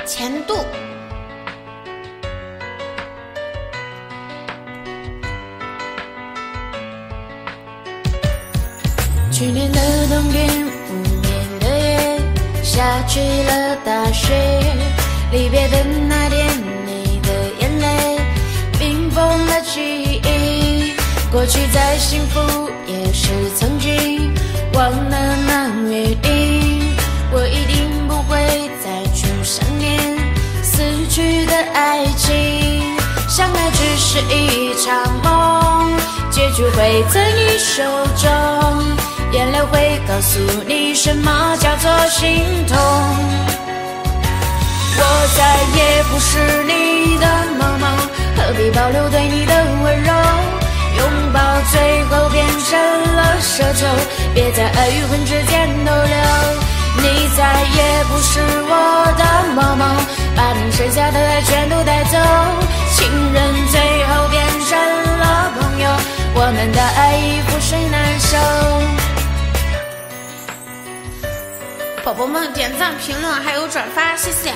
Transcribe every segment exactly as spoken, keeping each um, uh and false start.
前度。去年的冬天，无眠的夜，下起了大雪。离别的那天，你的眼泪冰封了记忆。过去再幸福，也是曾经。忘了那约定，我一定不会再去想念死去的爱情。相爱只是一场梦，结局会在你手中。眼泪会告诉你什么叫做心痛。我再也不是你的萌萌，何必保留对你的温柔？拥抱最后变成了奢求，别在爱与恨之间逗留。你再也不是我的萌萌，把你剩下的爱全都带走。情人最后变成了朋友，我们的爱已覆水难收。宝宝们点赞、评论还有转发，谢谢。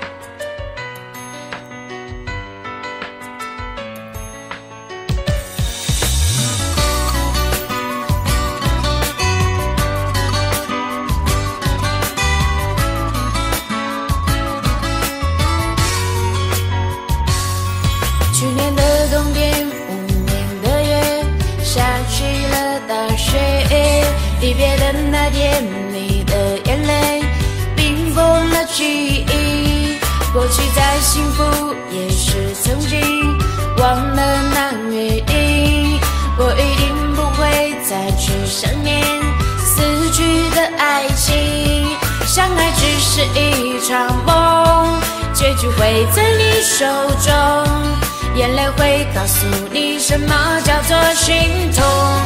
去年的冬天，无眠的夜，下起了大雪。离别的那天，你的眼泪冰封了记忆。过去再幸福，也是曾经。忘了那约定，我一定不会再去想念死去的爱情。相爱只是一场梦，结局会在你手中。眼泪会告诉你什么叫做心痛。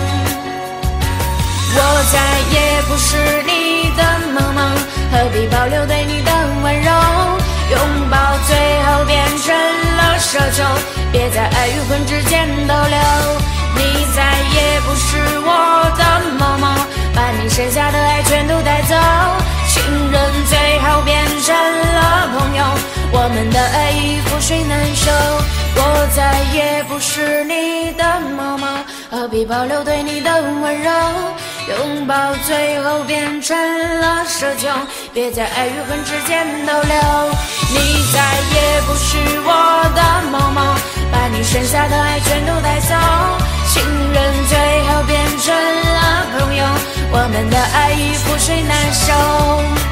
我再也不是你的萌萌，何必保留对你的温柔？拥抱最后变成了奢求，别在爱与恨之间逗留。你再也不是我的萌萌，把你剩下的爱全都带走。情人最后变成了朋友，我们的爱已覆水难收。我再也不是你的萌萌，何必保留对你的温柔？拥抱最后变成了奢求，别在爱与恨之间逗留。你再也不是我的萌萌，把你剩下的爱全都带走。情人最后变成了朋友，我们的爱已覆水难收。